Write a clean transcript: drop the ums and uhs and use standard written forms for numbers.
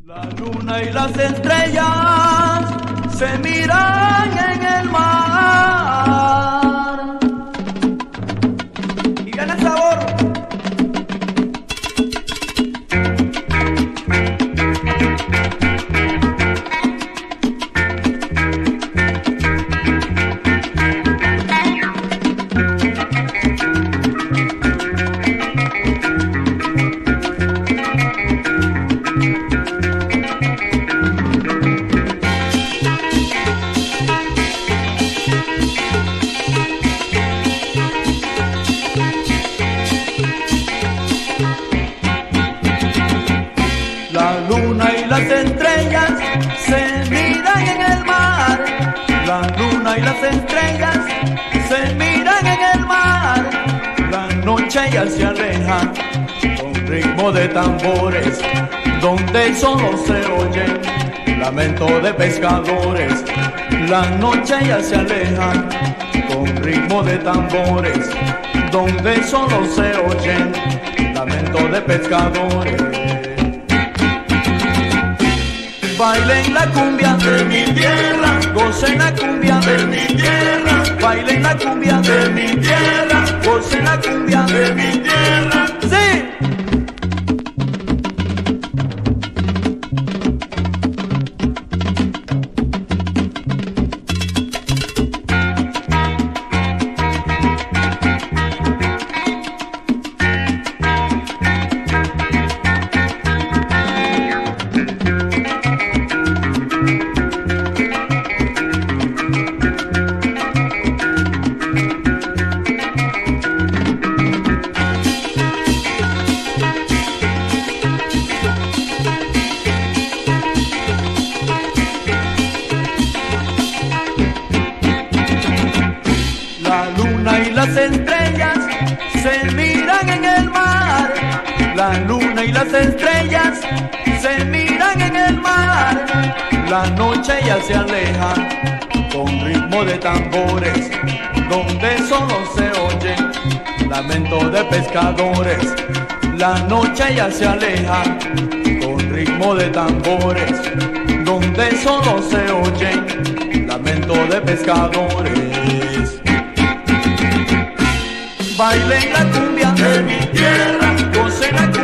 La luna y las estrellas se miran en el mar y gana sabor. La luna y las estrellas se miran en el mar. La luna y las estrellas se miran en el mar. La noche ya se aleja con ritmo de tambores, donde solo se oye lamento de pescadores. La noche ya se aleja con ritmo de tambores, donde solo se oye lamento de pescadores. Bailen la cumbia de mi tierra, gocen la cumbia de mi tierra. Bailen la cumbia de mi tierra, gocen la cumbia de mi tierra. ¡Sí! La luna y las estrellas se miran en el mar. La luna y las estrellas se miran en el mar. La noche ya se aleja con ritmo de tambores, donde solo se oye lamento de pescadores. La noche ya se aleja con ritmo de tambores, donde solo se oye lamento de pescadores. Bailen la cumbia de mi tierra, gocen la cumbia